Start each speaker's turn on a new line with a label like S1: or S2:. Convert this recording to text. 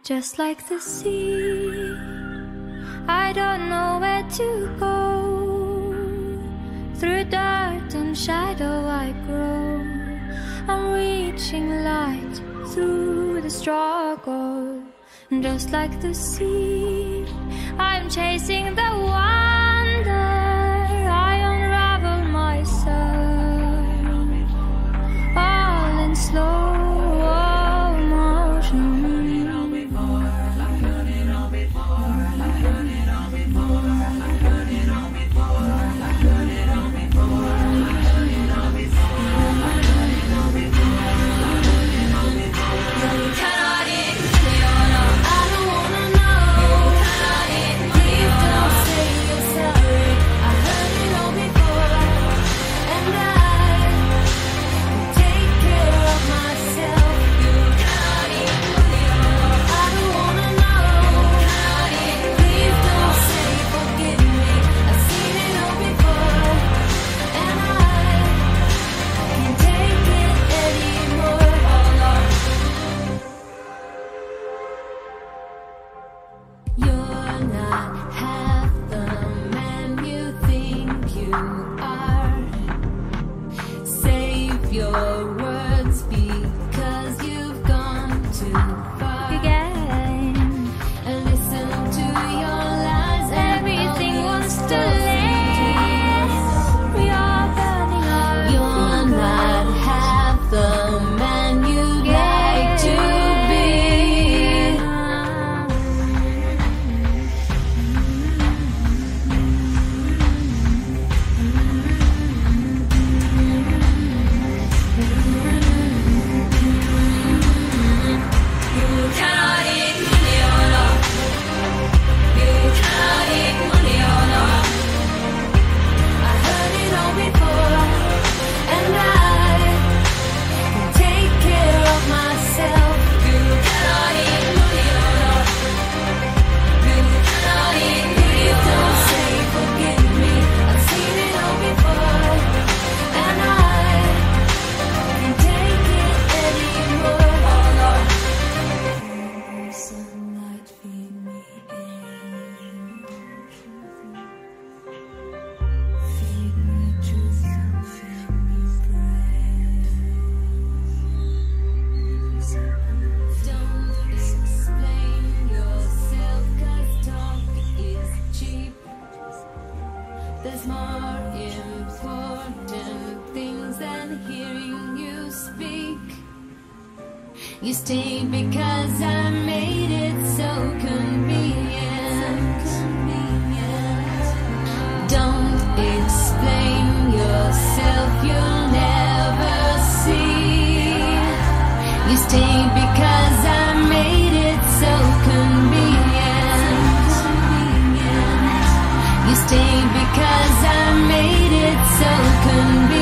S1: just like the sea. I don't know where to go. Through dirt and shadow I grow. I'm reaching light through the struggle. Just like the sea, I'm chasing the wonder. I unravel myself, all in slow motion.
S2: There's more important things than hearing you speak. You stayed because I made it so convenient. Don't explain yourself, you'll never see. You stayed because I made it so convenient. You stayed because I made it so convenient.